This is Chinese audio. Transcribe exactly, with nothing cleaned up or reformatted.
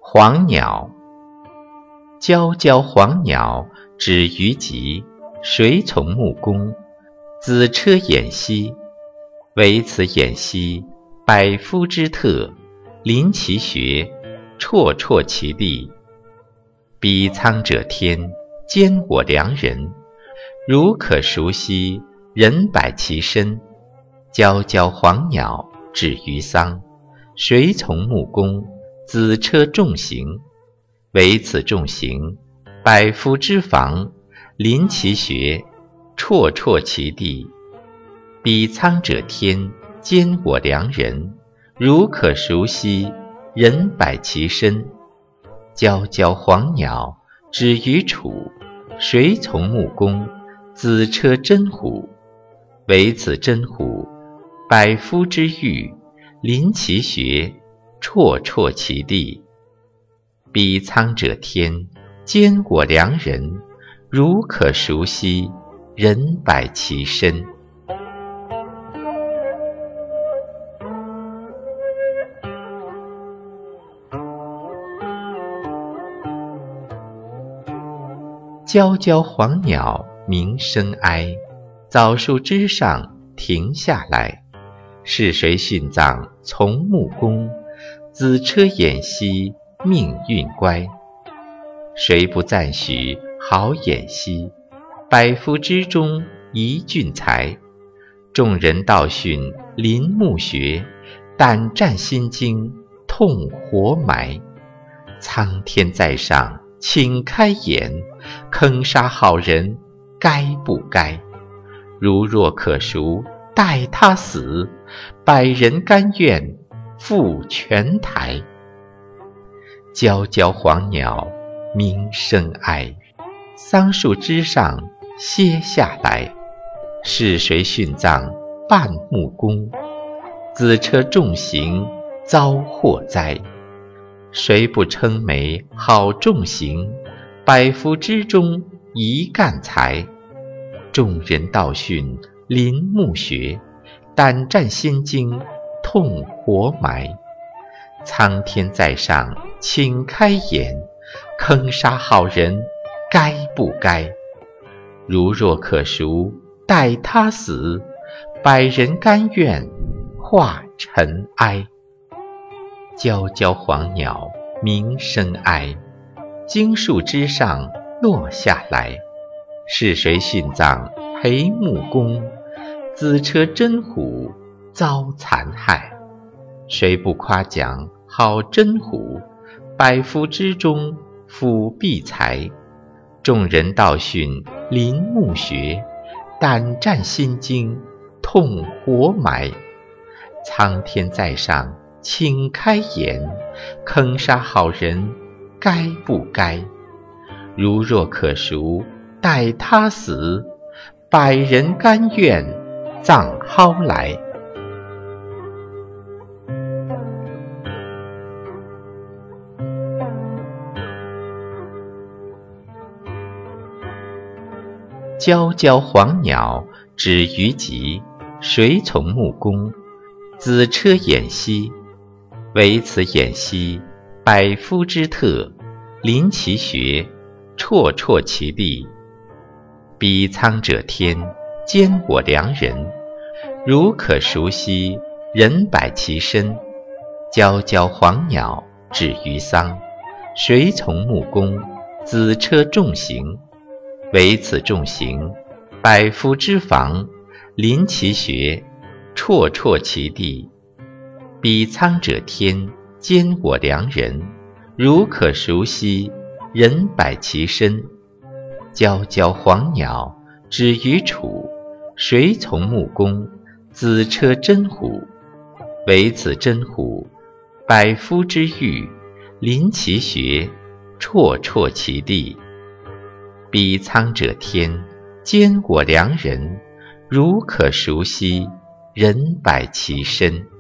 黄鸟，皎皎黄鸟，止于极，谁从木工？子车偃息。惟此偃息，百夫之特，临其穴，绰绰其地。彼苍者天，兼我良人。如可熟悉，人百其身。皎皎黄鸟，止于桑，谁从木工？子车重行。惟此重行，百夫之房，临其穴，绰绰其地。彼苍者天，兼我良人。如可熟悉，人百其身。皎皎黄鸟，止于楚，谁从木工？子车真虎。惟此真虎，百夫之玉，临其穴，绰绰其地。彼苍者天，兼我良人。如可熟悉，人百其身。皎皎黄鸟鸣声哀，枣树枝上停下来。是谁殉葬从木工？子车偃息，命运乖。谁不赞许好偃息？百夫之中一俊才。众人道训临墓穴，胆战心惊，痛活埋。苍天在上，请开眼，坑杀好人，该不该？如若可赎，待他死，百人甘愿负泉台。皎皎黄鸟鸣声哀，桑树枝上歇下来。是谁殉葬半木工？子车重行，遭祸灾。谁不称美好重行？百夫之中一干才。众人道训临墓穴，胆战心惊，痛活埋。苍天在上，请开眼，坑杀好人，该不该？如若可赎，待他死，百人甘愿化尘埃。皎皎黄鸟鸣声哀，荆树枝上落下来。是谁殉葬陪木工？子车真虎，遭残害。谁不夸奖好真虎？百夫之中辅必才。众人道训临墓穴，胆战心惊，痛活埋。苍天在上，请开眼，坑杀好人，该不该？如若可赎，待他死，百人甘愿葬蒿来。皎皎黄鸟，止于极，谁从木工？子车偃息。惟此偃息，百夫之特，临其穴，绰绰其地。彼苍者天，兼我良人。如可熟悉，人百其身。皎皎黄鸟，止于桑，谁从木工？子车重行。惟此重行，百夫之房，临其穴，绰绰其地。彼苍者天，兼我良人。如可熟悉，人百其身。皎皎黄鸟，止于楚，谁从木工？子车真虎。惟此真虎，百夫之玉，临其穴，绰绰其地。彼苍者天，兼我良人。如可熟悉，人百其身。